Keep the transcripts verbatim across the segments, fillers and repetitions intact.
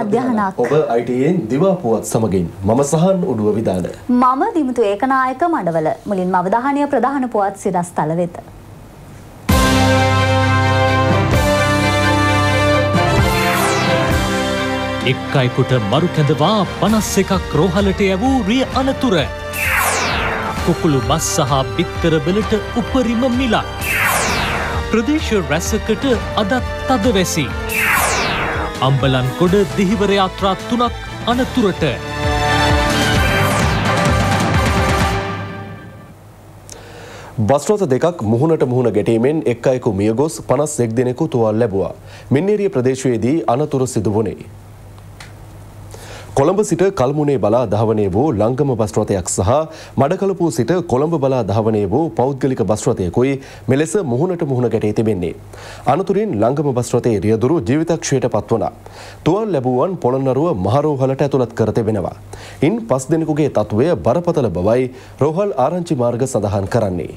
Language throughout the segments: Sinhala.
මධ්‍යහනක්. ඔබ I T N දිවා පුවත් සමගින් මම සහන් උඩුව විදාන. මම දිමුතු ඒකනායක මඩවල. මුලින්ම අවධානය ප්‍රධාන පුවත් සිරස්තල වෙත. එක් අයෙකුට මරු කැඳවා පනස් එකක් රෝහලට යවූ රිය අනතුර. කුකුළු මස් සහ බිත්තර වලට උපරිම මිලක්. ප්‍රදේශ රැසකට අදත් තද වැසි. අම්බලන්ගොඩ දිහිවර යාත්‍රා තුනක් අනතුරට. බස් රථ දෙකක් මුහුණට මුහුණ ගැටීමෙන් එක් අයෙකු මියගොස් පනස් එක් දෙනෙකු තුවාල ලැබුවා. මින්නේරිය ප්‍රදේශයේදී අනතුර සිදු වුණේ. කොළඹ සිට කල්මුනේ බලා ධාවනය වූ ලංගම බස් රථයක් සහ මඩකලපුව සිට කොළඹ බලා ධාවනය වූ පෞද්ගලික බස් රථයකුයි මෙලෙස මුහුණට මුහුණ ගැටී තිබෙන්නේ. අනතුරින් ලංගම බස් රථයේ රියදුරු ජීවිතක්ෂයට පත් වුණා. තුවාල ලැබුවන් පොළොන්නරුව මහරෝහලට ඇතුළත් කර තිබෙනවා. ඉන් පස් දෙනෙකුගේ තත්ත්වය බරපතල බවයි රෝහල් ආරංචි මාර්ග සඳහන් කරන්නේ.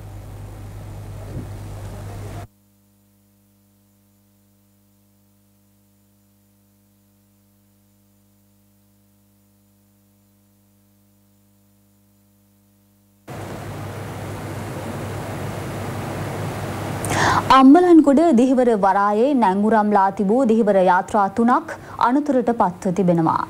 අම්බලන්ගොඩ දිහිවර වරායේ නැංගුරම්ලා තිබූ දිහිවර යාත්‍රා තුනක් අනතුරට පත්ව තිබෙනවා.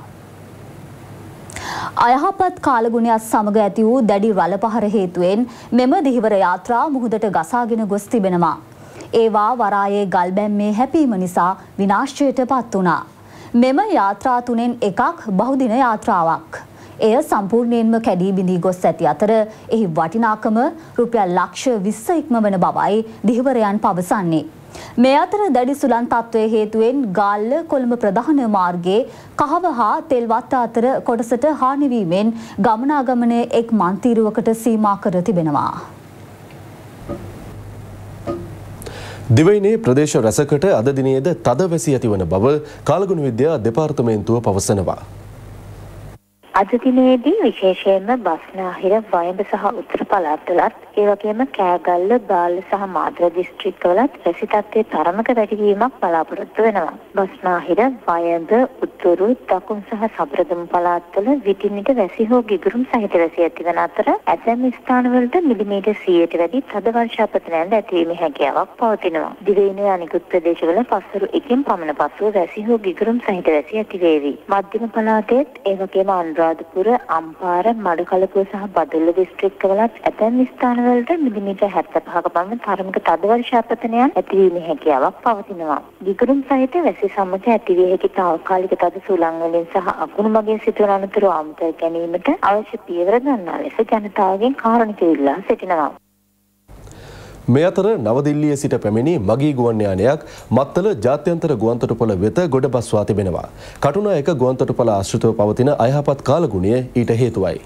අයහපත් කාලගුණයක් සමග ඇති වූ දැඩි රළ පහර හේතුවෙන් මෙම දිහිවර යාත්‍රා මුහුදට ගසාගෙන ගොස් තිබෙනවා. ඒවා වරායේ ගල් බැම්මේ හැපීම නිසා විනාශයට පත් වුණා. මෙම යාත්‍රා තුනෙන් එකක් බහුදින යාත්‍රාවක්. එය සම්පූර්ණයෙන්ම කැඩී බිඳී ගොස් ඇති අතර එහි වටිනාකම රුපියල් ලක්ෂ විස්ස ඉක්මවන බවයි දිහිවරයන් පවසන්නේ. මේ අතර දැඩි සුළං තත්ත්වයේ හේතුවෙන් ගාල්ල කොළඹ ප්‍රධාන මාර්ගයේ කහව හා තෙල්වත්ත අතර කොටසට හානි වීමෙන් ගමනාගමනය එක් මන්තිරුවකට සීමා කර තිබෙනවා. දිවයිනේ ප්‍රදේශ රැසකට අද දිනයේද තද වැසි ඇතිවන බව කාලගුණ විද්‍යා දෙපාර්තමේන්තුව පවසනවා. අද දිනේදී විශේෂයෙන්ම බස්නාහිර වයඹ සහ උත්තර පළාත්වලත් ඒ වගේම කෑගල්ල බාල්ල සහ මාතර දිස්ත්‍රික්කවලත් වැසි තත්ත්වයේ තරමක වැඩිවීමක් බලාපොරොත්තු වෙනවා. බස්නාහිර වයඹ උතුරු දකුණු සහ සබරදමු පළාත්වල විටින් විට වැසි හෝ ගිගුරුම් සහිත වැසි ඇතිවන අතර ඇතැම් ස්ථානවලට මිලිමීටර් සීයට වැඩි තද වර්ෂාපතනයන් ඇතිවීමේ හැකියාවක් පවතිනවා. දිවයිනේ අනිකුත් ප්‍රදේශවල පස්වරු එකකින් පමණ පසුව වැසි හෝ ගිගුරුම් සහිත වැසි ඇතිවේවි. මධ්‍යම පළාතේත් ඒ වගේම අනුරාධපුර, අම්පාර, මඩකලපුව සහ බදුල්ල දිස්ත්‍රික්කවලත් ඇතැම් ස්ථානවලට මිලිමීටර් හැත්තෑ පහක පමණ තරමක තද වර්ෂාපතනයන් ඇතිවීමේ හැකියාවක් පවතිනවා. ගිගුරුම් සහිත වැසි සමග ඇතිවිය හැකි තාවකාලික තද සුළං වලින් සහ අකුණු මගින් සිදුවන අනතුරු අමතක ගැනීමට අවශ්‍ය පියවර ගන්නා ලෙස ජනතාවගෙන් කාරුණික ඉල්ලා සිටිනවා. මේ අතර නවදිල්ලියේ සිට පැමිණි මගී ගුවන් යානයක් මත්තල ජාත්‍යන්තර ගුවන්තොටුපළ වෙත ගොඩ බස්වා තිබෙනවා. කටුනායක ගුවන්තොටුපළ ආශ්‍රිතව පවතින අයහපත් කාලගුණය ඊට හේතුවයි.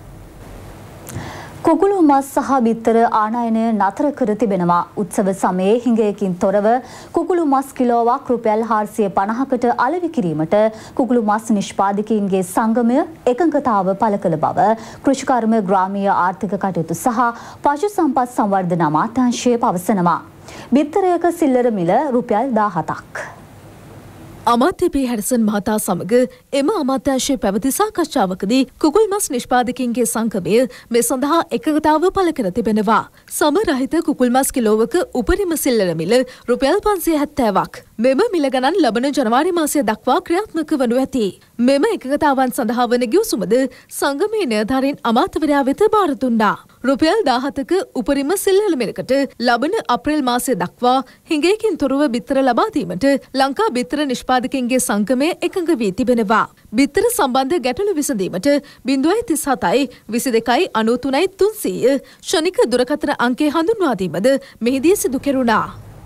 කුකුළු මස් සහ බිත්තර ආනයනය නතර කර තිබෙනවා. උත්සව සමයේ හිඟයකින් තොරව කුකුළු මස් කිලෝවක් රුපියල් හාරසිය පනහකට අලෙවි කිරීමට කුකුළු මස් නිෂ්පාදකයින්ගේ සංගමය එකඟතාව පළ කළ බව කෘෂිකර්ම ග්‍රාමීය ආර්ථික කටයුතු සහ පශු සම්පත් සංවර්ධන අමාත්‍යාංශය පවසනවා. බිත්තරයක සිල්ලර මිල රුපියල් දාහතක්. අමාත්‍ය පී හැරිසන් මහතා සමග එම අමාත්‍යාංශයේ පැවති සාකච්ඡාවකදී කුකුල් මස් නිෂ්පාදකින්ගේ සංගමය මේ සඳහා එකඟතාව පළ කර තිබෙනවා. සම රහිත කුකුල් මස් කිලෝවක උපරිම සිල්ලර මිල රුපියල් පන්සිය හැත්තෑවක්. මෙම මිල ගණන් ලබන ජනවාරි මාසය දක්වා ක්‍රියාත්මක වනු ඇති. මෙම එකඟතාවන් සඳහා වන ගිවිසුමද සංගමයේ නිලධාරීන් අමාත්‍යවරයා වෙත බාර දුන්නා. රුපියල් දාහතක උපරිම සිල්ලර මිලකට ලබන අප්‍රේල් මාසය දක්වා හිඟයකින් තොරව බිත්තර ලබා දීමට ලංකා බිත්තර නිෂ්පාදකයින්ගේ සංගමය එකඟ වී තිබෙනවා. බිත්තර සම්බන්ධ ගැටලු විසඳීමට බිංදුවයි තිස් හතයි විසි දෙකයි අනූ තුනයි තුන්සීය ශනික දුරකථන අංකය හඳුන්වා දීමද මෙහිදී සිදු කෙරුණා.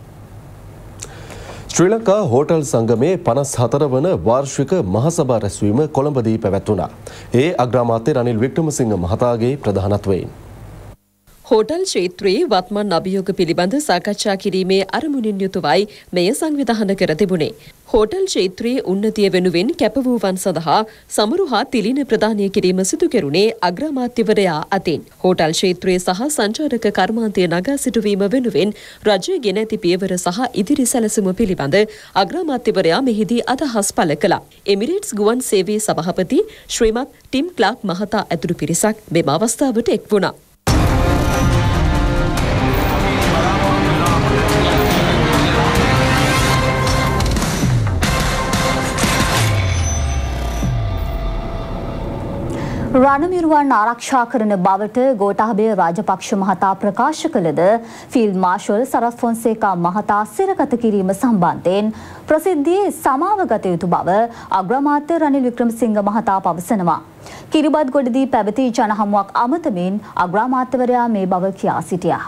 ශ්‍රී ලංකා හෝටල් සංගමේ පනස් හතර වන වාර්ෂික මහසභා රැස්වීම කොළඹදී පැවැත්වුණා. ඒ අග්‍රාමාත්‍ය රනිල් වික්‍රමසිංහ මහතාගේ ප්‍රධානත්වයෙන්. හෝටල් ක්ෂේත්‍රයේ වත්මන් අභියෝග පිළිබඳ සාකච්ඡා කිරීමේ අරමුණින් යුතුවයි මෙය සංවිධානය කර තිබුණේ. හෝටල් ක්ෂේත්‍රයේ උන්නතිය වෙනුවෙන් කැප වූවන් සඳහා සමරු හා තිලින ප්‍රදානය කිරීම සිදු කෙරුණේ අග්‍රාමාත්‍යවරයා අතින්. හෝටල් ක්ෂේත්‍රයේ සහ සංචාරක කර්මාන්තය නගා සිටුවීම වෙනුවෙන් රජය ගෙන ඇති පියවර සහ ඉදිරි සැලසුම පිළිබඳ අග්‍රාමාත්‍යවරයා මෙහිදී අදහස් පළ කළා. එමිරේට්ස් ගුවන් සේවයේ සභාපති ශ්‍රීමත් ටිම් ක්ලාක් මහතා ඇතුළු පිරිසක් මෙම අවස්ථාවට එක් වුණා. රණමිරුවන් ආරක්ෂා කරන බවට ගෝඨාභය රාජපක්ෂ මහතා ප්‍රකාශ කළද ෆීල්ඩ් මාර්ෂල් සරත් ෆොන්සේකා මහතා සිරගත කිරීම සම්බන්ධයෙන් ප්‍රසිද්ධියේ සමාව ගත යුතු බව අග්‍රාමාත්‍ය රනිල් වික්‍රමසිංහ මහතා පවසනවා. කිරිබත්ගොඩදී පැවති ජනහමුවක් අමතමින් අග්‍රාමාත්‍යවරයා මේ බව කියා සිටියා.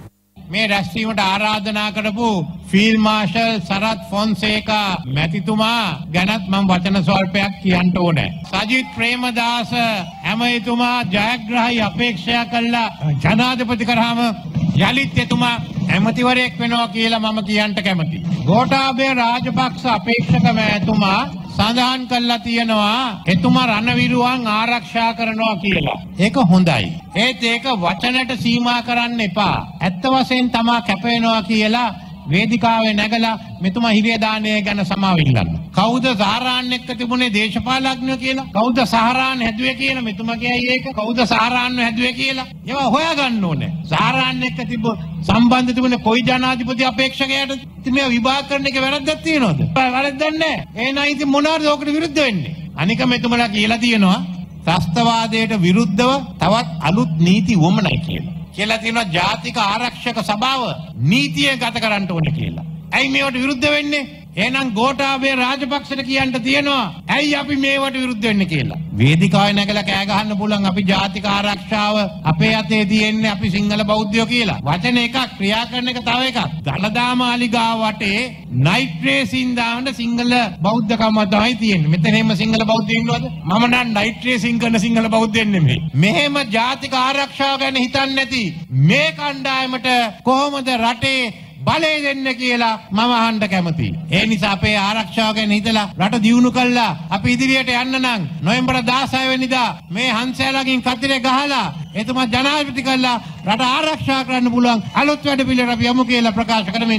මේ රැස්වීමට ආරාධනා කරපු ෆීල්ඩ් මාර්ෂල් සරත් ෆොන්සේකා මැතිතුමා ගැනත් මම වචන ස්වල්පයක් කියන්න ඕනේ. සජිත් ප්‍රේමදාස ඇමතිතුමා ජයග්‍රහයි අපේක්ෂා කළා ජනාධිපති කරාම යලිත් එතුමා ඇමතිවරයෙක් වෙනවා කියලා මම කියන්න කැමතියි. ගෝඨාභය රාජපක්ෂ අපේක්ෂක මැතිතුමා සඳහන් කළා තියෙනවා එතුමා රණවිරුවන් ආරක්ෂා කරනවා කියලා. ඒක හොඳයි. ඒත් ඒක වචනට සීමා කරන්න එපා. ඇත්ත වශයෙන් තමා කැප වෙනවා කියලා වේදිකාවේ නැගලා මෙතුමා හිරිය දාණය ගැන සමාව ඉල්ලන්න. කවුද සහරාන් එක්ක තිබුණේ දේශපාලඥයෝ කියලා? කවුද සහරාන් හැදුවේ කියලා මෙතුමා කියයි ඒක? කවුද සහරාන්ව හැදුවේ කියලා? ඒවා හොයාගන්න ඕනේ. සහරාන් එක්ක තිබ්බ සම්බන්ධ තිබුණේ කොයි ජනාධිපති අපේක්ෂකයාටද? ඉතින් මේ විභාග කරන එකේ වැරද්දක් තියෙනවද? වැරද්දක් නැහැ. එහෙනම් ඉතින් මොනවාද ඔකට විරුද්ධ වෙන්නේ? අනික මෙතුමලා කියලා තියෙනවා ත්‍රස්තවාදයට විරුද්ධව තවත් අලුත් නීති වොමනයි කියලා. කියලා තියෙනවා ජාතික ආරක්ෂක සභාව නීතිය ගත කරන්න ඕනේ කියලා. ඇයි මේවට විරුද්ධ වෙන්නේ? එහෙනම් ගෝඨාභය රාජපක්ෂට කියන්න තියෙනවා ඇයි අපි මේවට විරුද්ධ වෙන්නේ කියලා. වේදිකාවේ නැගලා කෑ ගහන්න පුළුවන් අපි ජාතික ආරක්ෂාව අපේ අතේ තියෙන්නේ අපි සිංහල බෞද්ධයෝ කියලා. වචන එකක් ක්‍රියා කරන එක තව එකක්. දලදා මාලිගා වටේ නයිට් රේසින් දාන්න සිංහල බෞද්ධකම තමයි තියෙන්නේ. මෙතන එහෙම සිංහල බෞද්ධයෝ ඉන්නවද? මම නම් නයිට් රේසින් කරන සිංහල බෞද්ධයෙක් නෙමෙයි. මෙහෙම ජාතික ආරක්ෂාව ගැන හිතන්නේ නැති මේ කණ්ඩායමට කොහොමද රටේ බලය දෙන්න කියලා මම අහන්න කැමතියි. ඒ නිසා අපේ ආරක්ෂාව ගැන හිතලා රට දියුණු කළා අපි ඉදිරියට යන්න නම් නොවැම්බර් දාසය වෙනිදා මේ හංසයාලගෙන් කතරේ ගහලා එතුමා ජනාධිපති කළා රට ආරක්ෂා කරන්න පුළුවන් අලුත් වැඩ පිළිවෙල අපි යමු කියලා ප්‍රකාශ කරමින්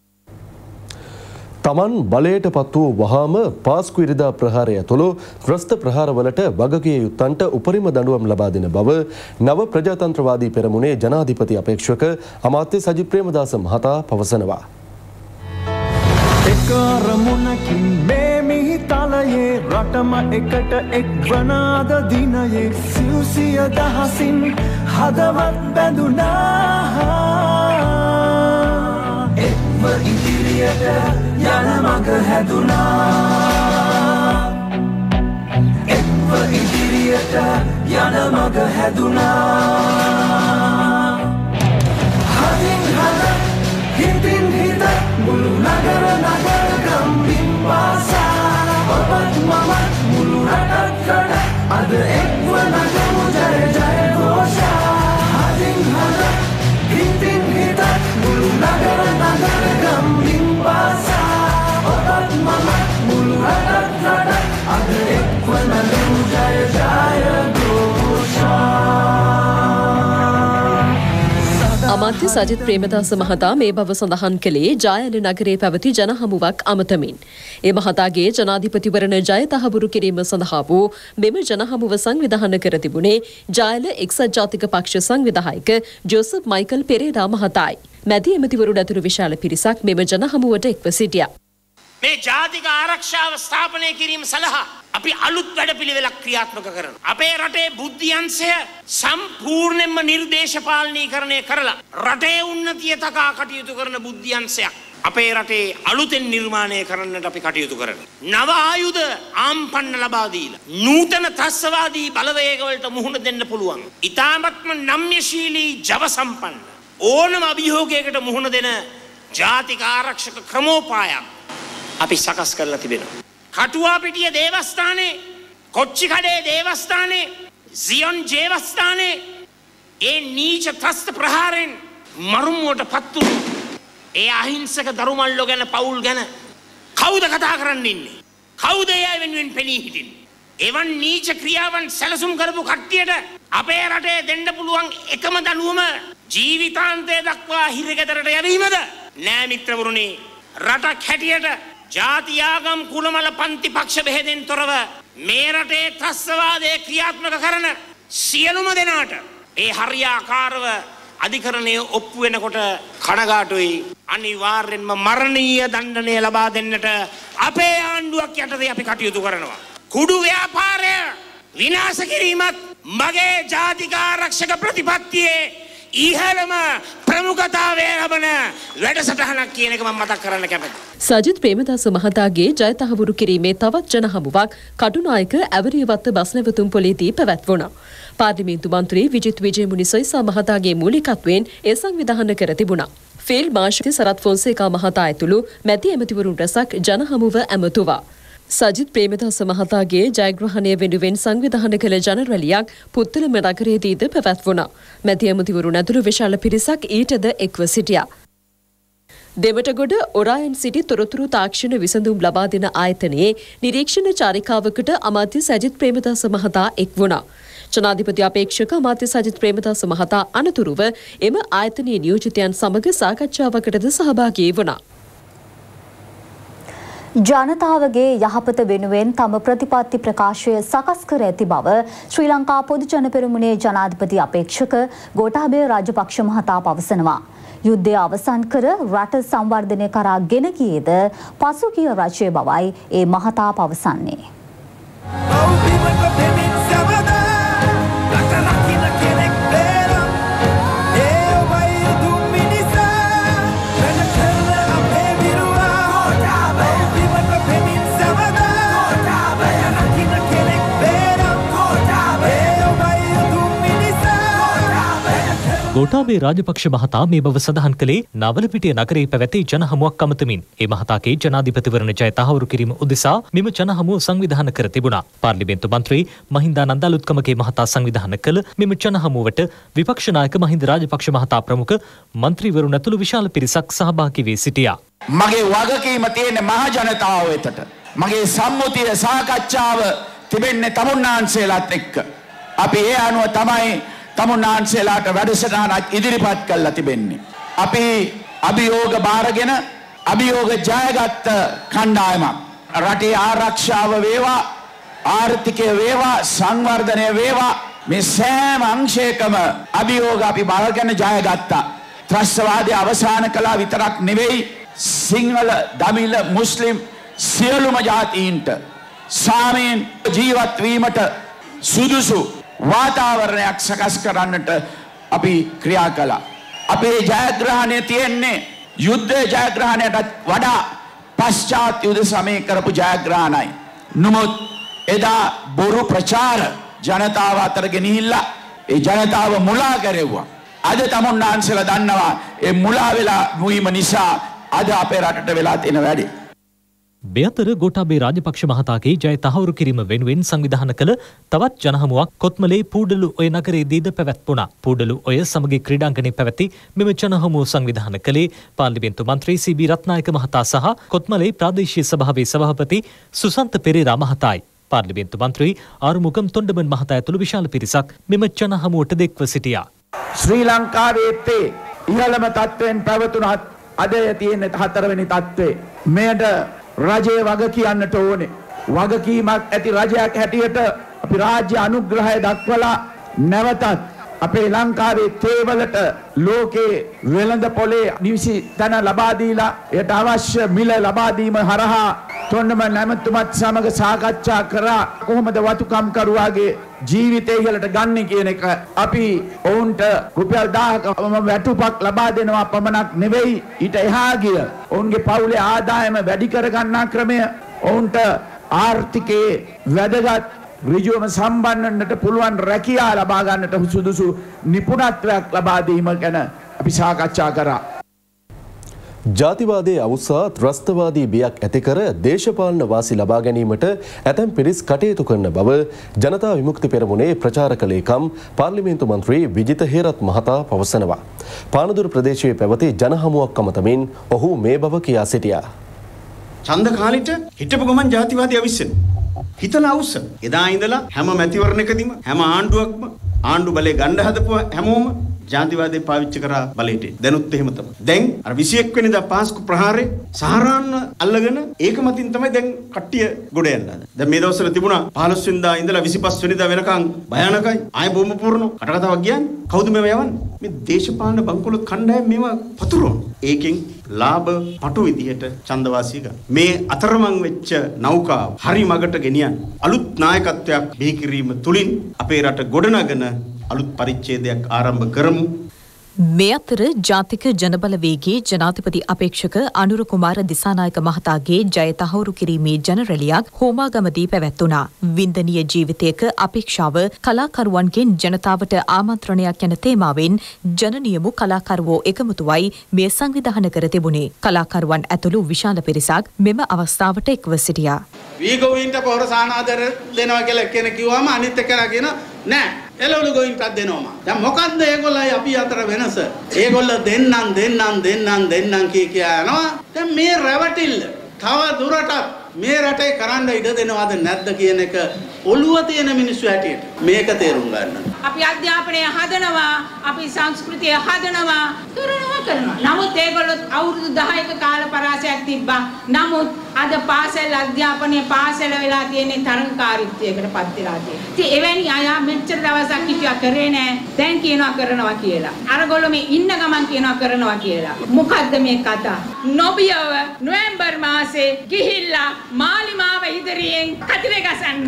තමන් බලයට පත් වූ වහාම පාස්කු ඉරිදා ප්‍රහාරය තුළු ත්‍රස්ත ප්‍රහාරවලට වගකිය යුත්තන්ට උපරිම දඬුවම් ලබා දෙන බව නව ප්‍රජාතන්ත්‍රවාදී පෙරමුණේ ජනාධිපති අපේක්ෂක අමාත්‍ය සජිත් ප්‍රේමදාස මහතා පවසනවා. එකරමුණකින් මේ මිහි තලයේ රටම එකට එක්වනාද දිනයේ සිව්සිය දහසින් හදවත් බැඳුනා එක්ව ඉදිරියට යන මග හැදුනා එක්ව ඉදිරියට යන මග හැදුනා හදින් හද හිතින් හිත මුළු නගර නගර ගම්බින් පාසා ඔබත් මමත් මුළු රටත් කඩ අද එක්ව නගමු ජය ජය ഘോഷා හදින් හද හිතින් හිත මුළු නගර නගර ගම්බින් පාසා ඔබත් මමත් මුළු රටත් කඩ අද එක්ව නගමු ජය ජය ഘോഷා. අමාත්‍ය සජිත් ප්‍රේමදාස මහතා මේ බව සඳහන් කළේ ජායල නගරයේ පැවති ජනහමුවක් අමතමින්. ඒ මහතාගේ ජනාධිපතිවරණ ජය තහවුරු කිරීම සඳහා වූ මෙම ජනහමුව සංවිධානය කර තිබුණේ ජායල එක්සත් ජාතික පක්ෂ සංවිධායක ජෝසප් මයිකල් පෙරේරා මහතායි. මැති ඇමතිවරුන් ඇතුළු විශාල පිරිසක් මෙම ජනහමුවට එක්ව සිටියා. මේ ජාතික ආරක්ෂාව ස්ථාපනය කිරීම සඳහා අපි අලුත් වැඩපිළිවෙලක් ක්‍රියාත්මක කරනවා. අපේ රටේ බුද්ධියංශය සම්පූර්ණයෙන්ම නිර්දේශපාලනීකරණය කරලා රටේ උන්නතිය තකා කටයුතු කරන බුද්ධියංශයක් අපේ රටේ අලුතෙන් නිර්මාණය කරන්නට අපි කටයුතු කරනවා. නව ආයුධ ආම්පන්න ලබා දීලා නූතන ත්‍රස්තවාදී බලවේගවලට මුහුණ දෙන්න පුළුවන්. ඊ타මත්ම නම්‍යශීලී ජව සම්පන්න ඕනම අභියෝගයකට මුහුණ දෙන ජාතික ආරක්ෂක ක්‍රමෝපායක් අපි සකස් කරලා තිබෙනවා. කටුවාපිටිය දේවස්ථානයේ, කොච්චිකඩේ දේවස්ථානයේ, සියොන් දේවස්ථානයේ ඒ නීච ත්‍රස්ත ප්‍රහාරයෙන් මරුමුවට පත් වුණු ඒ අහිංසක දරුමල්ලෝ ගැන පවුල් ගැන කවුද කතා කරන්න ඉන්නේ? කවුද ඒ වෙනුවෙන් පෙනී හිටින්නේ? එවන් නීච ක්‍රියාවන් සැලසුම් කරපු කට්ටියට අපේ රටේ දෙන්න පුළුවන් එකම දඬුවම ජීවිතාන්තය දක්වා හිරගෙදරට යැවීමද? නෑ මිත්‍රවරුනි, රටක් හැටියට ජාති ආගම් කුලමල පන්ති පක්ෂ බෙහෙදෙන් තොරව මේ රටේ ත්‍රස්තවාදයේ ක්‍රියාත්මක කරන සියලුම දෙනාට ඒ හරියාකාරව අධිකරණයේ ඔප්පු වෙනකොට කනගාටුයි. අනිවාර්යෙන්ම මරණීය දණ්ඩනය ලබා දෙන්නට අපේ ආණ්ඩුවක් යටතේ අපි කටයුතු කරනවා. කුඩු ව්‍යාපාරය විනාශ කිරීමත් මගේ ජාතික ආරක්ෂක ප්‍රතිපත්තියේ ඉහළම ප්‍රමුඛතාවය ලබන වැඩසටහනක් කියන එක මම මතක් කරන්න කැමතියි. සජිත් ප්‍රේමදාස මහතාගේ ජය තහවුරු කිරීමේ තවත් ජනහමුවක් කටුනායක ඇවරියවත්ත බස් නැවතුම් පොලේදී පැවැත්වුණා. පාර්ලිමේන්තු මන්ත්‍රී විජිත් විජේමුනි සොයිසා මහතාගේ මූලිකත්වයෙන් ඒ සංවිධානය කර තිබුණා. ෆීල්ඩ් මාර්ෂල් සරත් ෆොන්සේකා මහතා ඇතුළු මැති ඇමතිවරුන් රැසක් ජනහමුව ඇමතුවා. සජිත් ප්‍රේමදාස මහතාගේ ජයග්‍රහණය වෙනුවෙන් සංවිධානය කළ ජනරැලියක් පුත්තලම නගරයේදීද පැවැත්වුණා. මැති ඇමතිවරුන් ඇතුළු විශාල පිරිසක් ඊටද එක්ව සිටියා. දෙමටගොඩ ඔරායන් සිටි තොරතුරු තාක්ෂණ විසඳුම් ලබා දෙන ආයතනයේ නිරීක්ෂණ චාරිකාවකට අමාත්‍ය සජිත් ප්‍රේමදාස මහතා එක් වුණා. ජනාධිපති අපේක්ෂක අමාත්‍ය සජිත් ප්‍රේමදාස මහතා අනතුරුව එම ආයතනයේ නියෝජිතයන් සමග සාකච්ඡාවකටද සහභාගී වුණා. ජනතාවගේ යහපත වෙනුවෙන් තම ප්‍රතිපත්ති ප්‍රකාශය සකස් කර ඇති බව ශ්‍රී ලංකා පොදු ජන පෙරමුණේ ජනාධිපති අපේක්ෂක ගෝඨාභය රාජපක්ෂ මහතා පවසනවා. යුද්ධය අවසන් කර රට සංවර්ධනය කරා ගෙන ගියේද පසුගිය රජය බවයි ඒ මහතා පවසන්නේ. ගෝඨාභය රාජපක්ෂ මහතා මේ බව සඳහන් කළේ නවලපිටිය නගරයේ පැවැති ජනහමුවක් අමතමින්. ඒ මහතාගේ ජනාධිපතිවරණ ජය තහවුරු කිරීම උදෙසා මෙම ජනහමුව සංවිධානය කර තිබුණා. පාර්ලිමේන්තු මන්ත්‍රී මහින්දානන්ද අලුත්කමගේ මහතා සංවිධානය කළ මෙම ජනහමුවට විපක්ෂ නායක මහින්ද රාජපක්ෂ මහතා ප්‍රමුඛ මන්ත්‍රීවරුන් ඇතුළු විශාල පිරිසක් සහභාගී වී සිටියා. මගේ වගකීම තියෙන මහ ජනතාව වෙතට මගේ සම්මුතිය සාකච්ඡාව තිබෙන්නේ තමුන්නාන්සේලාත් එක්ක. අපි ඒ අනුව තමයි තමුන්නාන්සේලාට වැඩසටහනක් ඉදිරිපත් කළා තිබෙන්නේ. අපි අභියෝග බාරගෙන අභියෝග ජයගත් කණ්ඩායමක්. රටේ ආරක්ෂාව වේවා, ආර්ථිකය වේවා, සංවර්ධනය වේවා, මේ සෑම අංශයකම අභියෝග අපි බාරගෙන ජයගත්තා. ත්‍රස්තවාදය අවසන් කළා විතරක් නෙවෙයි, සිංහල, දමිළ, මුස්ලිම් සියලුම ජාතීන්ට සාමයෙන් ජීවත් වීමට සුදුසු වාතාවරණයක් සකස් කරන්නට අපි ක්‍රියා කළා. අපේ ජයග්‍රහණය තියෙන්නේ යුද්ධ ජයග්‍රහණයට වඩා පශ්චාත් යුද සමයේ කරපු ජයග්‍රහණයි. නමුත් එදා බොරු ප්‍රචාර ජනතාව අතර ගෙනහිල්ලා ඒ ජනතාව මුලා කරෙව්වා. අද තමුන්නාන්සලා දන්නවා ඒ මුලා වෙලා මුවීම නිසා අද අපේ රටට වෙලා තියෙන වැඩේ. බෙයතර ගෝඨාභය රාජපක්ෂ මහතාගේ ජය තහවුරු කිරීම වෙනුවෙන් සංවිධානය කළ තවත් ජනහමුවක් කොත්මලේ පූඩලු ඔය නගරයේදීද පැවැත්වුණා. පූඩලු ඔය සමගි ක්‍රීඩාංගණයේ පැවැති මෙම ජනහමුව සංවිධානය කළේ පාර්ලිමේන්තු මන්ත්‍රී සී.බී. රත්නායක මහතා සහ කොත්මලේ ප්‍රාදේශීය සභාවේ සභාපති සුසන්ත පෙරේරා මහතායි. පාර්ලිමේන්තු මන්ත්‍රී ආරුමුගම් තොණ්ඩමන් මහතා ඇතුළු විශාල පිරිසක් මෙම ජනහමුවට දෙක්ව සිටියා. ශ්‍රී ලංකාවේ තේ ඉහළම තත්ත්වයෙන් පැවතුනත් අද තියෙන හතරවෙනි තත්ත්වේ මෙයට රජයේ වග කියන්නට ඕනේ. වගකීමක් ඇති රජයක් හැටියට අපි රාජ්‍ය අනුග්‍රහය දක්වලා නැවතත් අපේ ලංකාවේ තේවලට ලෝකේ වෙළඳ පොලේ නිවිසි තැන ලබා දීලා එයට අවශ්‍ය මිල ලබා දීම හරහා තොණ්ඩමන් නැමැතුමත් සමග සාකච්ඡා කරා කොහොමද වතුකම් කරුවාගේ ජීවිතය ඉහළට ගන්න කියන එක. අපි ඔවුන්ට රුපියල් දහයක වැටුපක් ලබා දෙනවා පමණක් නෙවෙයි, ඊට එහා ගිය ඔවුන්ගේ පවුලේ ආදායම වැඩි කර ගන්නා ක්‍රමය, ඔවුන්ට ආර්ථිකයේ වැදගත් ඍජුවම සම්බන්ධ වෙන්නට පුළුවන් රැකියාව ලබා ගන්නට සුදුසු නිපුණත්වයක් ලබා දීම ගැන අපි සාකච්ඡා කරා. ජාතිවාදයේ අවුස්සා ත්‍රස්තවාදී බියක් ඇති කර දේශපාලන වාසි ලබා ගැනීමට ඇතැම් පිරිස් කටයුතු කරන බව ජනතා විමුක්ති පෙරමුණේ ප්‍රචාරක ලේකම් පාර්ලිමේන්තු මන්ත්‍රී විජිත හේරත් මහතා පවසනවා. පානදුර ප්‍රදේශයේ පැවති ජනහමුවක් අමතමින් ඔහු මේ බව කියා සිටියා. ඡන්ද කාලෙට හිටපු ගමන් ජාතිවාදී අවිස්සන. හිතලා අවුස්ස. එදා ඉඳලා හැම මැතිවරණයකදීම හැම ආණ්ඩුවක්ම ආණ්ඩු බලය ගන්න හදපුව හැමෝම ජාතිවාදේ පාවිච්චි කරා බලයට. දැනුත් එහෙම තමයි. දැන් අර විසිඑක් වෙනිදා පාස්කු ප්‍රහාරේ සහරාන්න අල්ලගෙන ඒක මතින් තමයි දැන් කට්ටිය ගොඩ යන්නේ. දැන් මේ දවස්වල තිබුණා පහළොස් වෙනිදා ඉඳලා විසිපස් වෙනිදා වෙනකන් භයානකයි. ආය බොම්බ පුරන කටකතාවක් කියන්නේ. කවුද මේව යවන්නේ? මේ දේශපාලන බංකොලොත් කණ්ඩායම මේවා පතුරවන. ඒකෙන් ලාභ පටු විදිහට ඡන්දවාසී ගන්න. මේ අතරමං වෙච්ච නෞකාව හරි මගට ගෙනියන්න අලුත් නායකත්වයක් බිහි කිරීම තුලින් අපේ රට ගොඩනගන අලුත් පරිච්ඡේදයක් ආරම්භ කරමු. මේ අතර ජාතික ජනබලවේගයේ ජනාධිපති අපේක්ෂක අනුර කුමාර දිසානායක මහතාගේ ජය තහවුරු කිරීමේ ජනරැලියක් හෝමාගමදී පැවැත්වුණා. වින්දනීය ජීවිතයක අපේක්ෂාව කලාකරුවන්ගෙන් ජනතාවට ආමන්ත්‍රණයක් යන තේමාවෙන් ජනනියමු කලාකරුවෝ එකමුතුවයි මෙය සංවිධානය කර තිබුණේ. කලාකරුවන් ඇතුළු විශාල පිරිසක් මෙම අවස්ථාවට එක්ව සිටියා. වී ගෝවින්ට පොහොර සානාදර දෙනවා කියලා කෙනෙක් කිව්වම අනිත් එකලා කියන නෑ එළවලු ගෝවින්ටත් දෙනවා. දැන් මොකද්ද ඒගොල්ලයි අපි අතර වෙනස? ඒගොල්ලෝ දෙන්නම් දෙන්නම් දෙන්නම් දෙන්නම් කිය කියා යනවා. දැන් මේ රැවටිල්ල තව දුරටත් මේ රටේ කරන්න ඉඩ දෙනවද නැද්ද කියන එක ඔළුව තියෙන මිනිස්සු හැටියට මේක තේරුම් ගන්න. අපි අධ්‍යාපනය හදනවා, අපි සංස්කෘතිය හදනවා, කරනවා කරනවා. නමුත් ඒගොල්ලෝ අවුරුදු දහයක කාල පරාසයක් තිබ්බා. නමුත් අද පාසල් අධ්‍යාපනය පාසල වෙලා තියෙන තරඟකාරීත්වයකට පත් වෙලා තියෙනවා. ඉතින් එවැනි අය මෙච්චර දවසක් හිටියා කරේ නෑ. දැන් කියනවා කරනවා කියලා. අරගොල්ලෝ මේ ඉන්න ගමන් කියනවා කරනවා කියලා. මොකද්ද මේ කතා? නොබියව නොවැම්බර් මාසේ ගිහිල්ලා මාලිමාව ඉදිරියෙන් කතිරේ ගසන්න.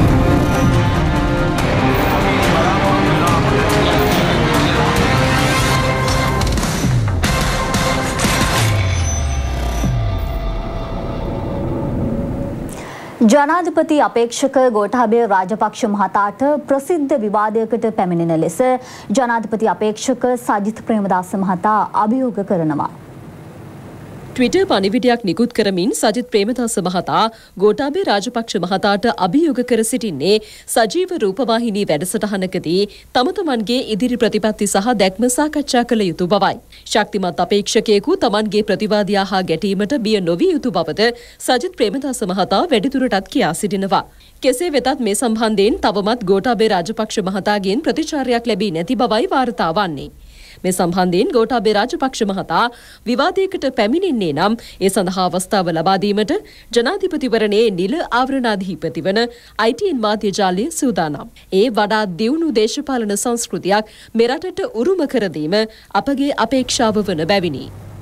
ජනාධිපති අපේක්ෂක ගෝඨාභය රාජපක්ෂ මහතාට ප්‍රසිද්ධ විවාදයකට පැමිණෙන ලෙස ජනාධිපති අපේක්ෂක සජිත් ප්‍රේමදාස මහතා අභියෝග කරනවා. ට්විටර් පණිවිඩයක් නිකුත් කරමින් සජිත් ප්‍රේමදාස මහතා ගෝඨාභය රාජපක්ෂ මහතාට අභියෝග කර සිටින්නේ සජීව රූපවාහිනී වැඩසටහනකදී තම තමන්ගේ ඉදිරි ප්‍රතිපත්ති සහ දැක්ම සාකච්ඡා කළ යුතු බවයි. ශක්තිමත් අපේක්ෂකයෙකු තමන්ගේ ප්‍රතිවාදියා හා ගැටීමට බිය නොවිය යුතු බවද සජිත් ප්‍රේමදාස මහතා වැඩිදුරටත් කියා සිටිනවා. කෙසේ වෙතත් මේ සම්බන්ධයෙන් තවමත් ගෝඨාභය රාජපක්ෂ මහතාගෙන් ප්‍රතිචාරයක් ලැබී නැති බවයි වාර්තා වන්නේ. මේ සම්බන්ධයෙන් ගෝඨාභය රාජපක්ෂ මහතා විවාදයකට පැමිණෙන්නේ නම් ඒ සඳහා අවස්ථාව ලබා දීමට ජනාධිපතිවරණයේ නිල ආවරණාධිපති වන ආයි ටී එන් මාධ්‍ය ජාලය සූදානම්. ඒ වඩා දියුණු දේශපාලන සංස්කෘතියක් මෙරටට උරුම කර දීම අපගේ අපේක්ෂාව වන බැවිනි.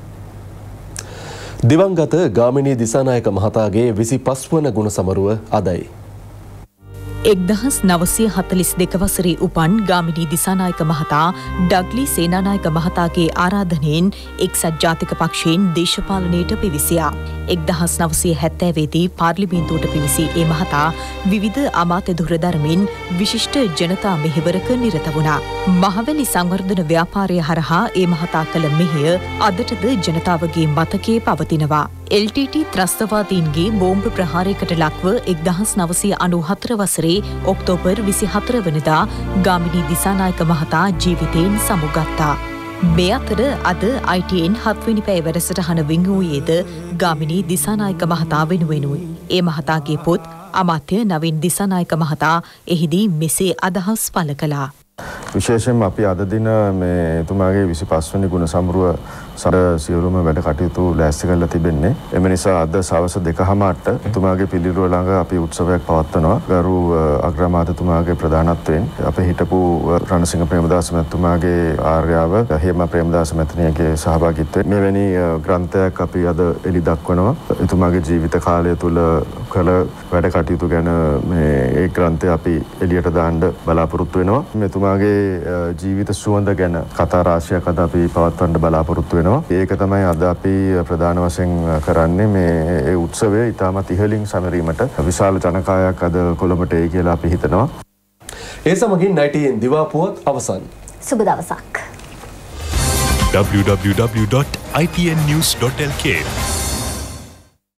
දිවංගත ගාමිණී දිසානායක මහතාගේ විසිපස් වන ගුණ සමරුව අදයි. එක්දහස් නවසිය හතලිස් දෙක වසරේ උපන් ගාමිණී දිසානායක මහතා ඩග්ලි සේනානායක මහතාගේ ආරාධනයෙන් එක්සත් ජාතික පක්ෂයෙන් දේශපාලනයට පිවිසියා. එක්දහස් නවසිය හැත්තෑවේදී පාර්ලිමේන්තුවට පිවිසි ඒ මහතා විවිධ අමාත්‍ය ධුර දරමින් විශිෂ්ට ජනතා මෙහෙවරක නිරත වුණා. මහවැලි සංවර්ධන ව්‍යාපාරය හරහා ඒ මහතා කළ මෙහෙය අදටද ජනතාවගේ මතකයේ පවතිනවා. එල් ටී ටී ත්‍රස්තවාදීන්ගේ බෝම්බ ප්‍රහාරයකට ලක්ව එක්දහස් නවසිය අනූහතර වසරේ ඔක්තෝබර් විසිහතර වනදා ගාමිණී දිසානායක මහතා ජීවිතයෙන් සමුගත්තා. මේ අතර අද ආයි ටී එන් හත්වෙනි පැය වැඩසටහන විංගුවේද ගාමිණී දිසානායක මහතා වෙනුවෙනුයි. ඒ මහතාගේ පුත් අමාත්‍ය නවීන් දිසානායක මහතා එහිදී මෙසේ අදහස් පළ කළා. විශේෂයෙන්ම අපි අද දින මේ එතුමාගේ විසිපස් වෙනි ගුණ සමරුව සර සියලුම වැඩ කටයුතු ලෑස්ති කරලා තිබෙන්නේ. එම නිසා අද සවස් දෙකහමාරට එතුමාගේ පිළිරුව ළඟ අපි උත්සවයක් පවත්වනවා. ගරු අග්‍රාමාත්‍යතුමාගේ ප්‍රධානත්වයෙන් අපේ හිටපු රණසිංහ ප්‍රේමදාස මහත්මයාගේ ආර්යාව හේම ප්‍රේමදාස මහත්මියගේ සහභාගීත්වයෙන් මෙවැනි ග්‍රන්ථයක් අපි අද එළි දක්වනවා. එතුමාගේ ජීවිත කාලය තුල කළ වැඩ කටයුතු ගැන මේ ඒ ග්‍රන්ථය අපි එළියට දාන්න බලාපොරොත්තු වෙනවා. මෙතුමාගේ ජීවිත සුවඳ ගැන කතා රාශියක් අද අපි පවත්වන්න බලාපොරොත්තු වෙනවා. ඒක තමයි අද අපි ප්‍රධාන වශයෙන් කරන්නේ. මේ ඒ උත්සවය ඉතාමත් ඉහළින් සැමරීමට විශාල ජනකායක් අද කොළඹට එයි කියලා අපි හිතනවා. ඒ සමගින් නයින්ටීන් දිවා පුවත් අවසන්. සුබ දවසක්. w w w dot i t n news dot l k